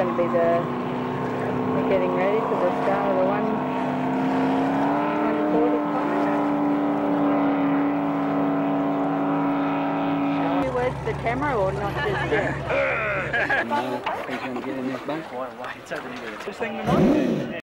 going to be we're getting ready for the start of the 1:45. Where's the camera or not just yet? No, he's going to get in this bank. Why? It's over here. This thing tonight?